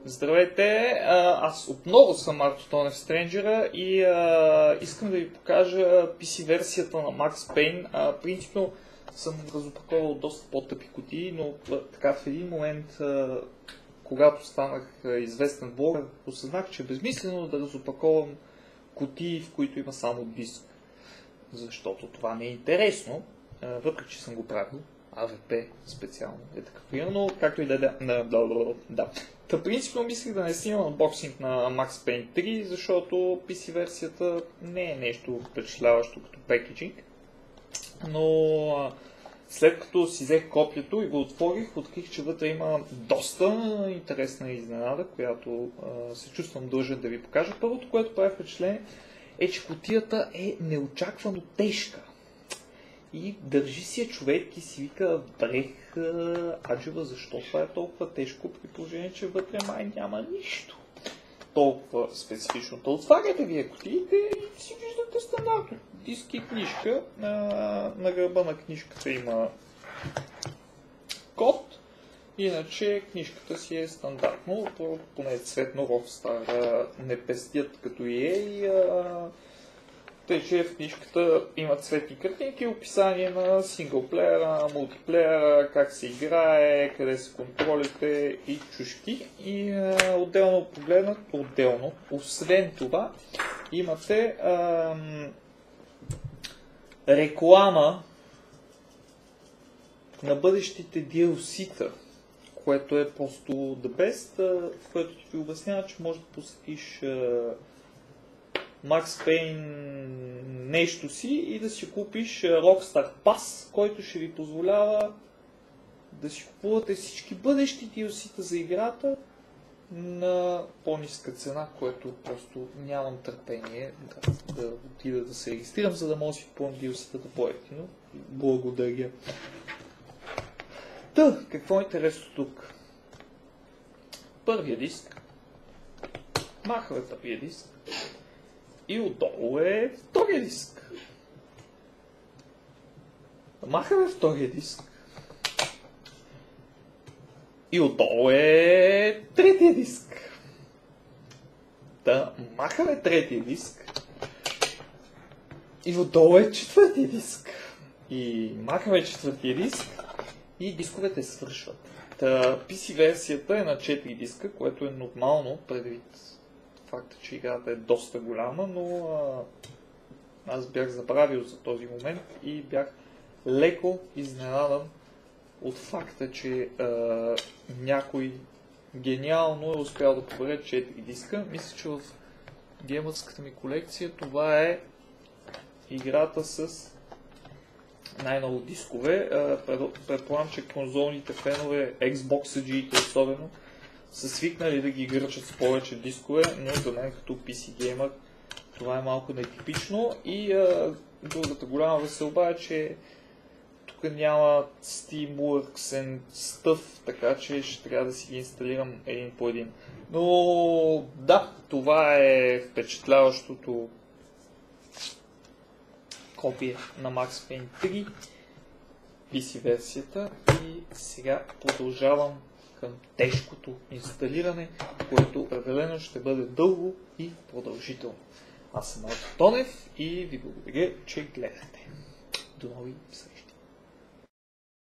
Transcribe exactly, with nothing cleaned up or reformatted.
Здравейте, аз отново съм Арто Тонев Стренджера и а, искам да ви покажа пи си версията на Max Payne. А, принципно съм разопаковал доста по-тъпи кутии, но така в един момент, а, когато станах известен блогър, осъзнах, че е безмислено да разопаковам кутии, в които има само диск. Защото това не е интересно, а, въпреки че съм го правил. а ви пи специално е такъв примерно, както и да е. Да, да, да. Та принципно мислих да не снимам анбоксинг на Max Payne три, защото пи си версията не е нещо впечатляващо като пекейджинг. Но след като си взех копието и го отворих, открих, че вътре има доста интересна изненада, която а, се чувствам дължен да ви покажа. Първото, което прави впечатление, е, че кутията е неочаквано тежка. И държи си човек и си вика, брех, аджеба, защо това е толкова тежко, при положение, че вътре май няма нищо толкова специфично. То отваряте вие кутиите и си виждате стандартно. Диск и книжка. На, на гърба на книжката има код. Иначе книжката си е стандартно, поне цветно Rockstar не пестят като и е. И, а... Тъй, че в книжката има цветни картинки, описание на синглплеера, мултиплеера, как се играе, къде са контролите и чушки. И а, отделно погледнат, отделно, освен това, имате а, реклама на бъдещите ди ел си-та, което е просто the best, в което ти ви обяснява, че можеш да посетиш а, Max Payne нещо си и да си купиш Rockstar Pass, който ще ви позволява да си купувате всички бъдещи ди ел си-та за играта на по-ниска цена, което просто нямам търпение да, да отида да се регистрирам, за да мога да си купувам ди ел си-тата по-евтино. Благодаря. Та, какво е интересно тук? Първия диск. Махаме първия диск. И отдолу е втория диск. Махаме втория диск. И отдолу е третия диск. Да, махаме третия диск. И отдолу е четвъртия диск. И махаме четвъртия диск. И дисковете свършват. Та, пи си версията е на четири диска, което е нормално предвид факта, че играта е доста голяма, но а, аз бях забравил за този момент и бях леко изненадан от факта, че а, някой гениално е успял да побере четири диска. Мисля, че в геймърската ми колекция това е играта с най-много дискове. Предполагам, че конзолните фенове, Xbox-аджиите особено, са свикнали да ги гърчат с повече дискове, но за мен като пи си геймър това е малко нетипично. И а, другата голяма веселба е, че тук няма Steamworks and Stuff, така че ще трябва да си ги инсталирам един по един. Но да, това е впечатляващото копие на Max Payne три, пи си версията, и сега продължавам към тежкото инсталиране, което определено ще бъде дълго и продължително. Аз съм Арто Тонев и ви благодаря, че гледате. До нови срещи!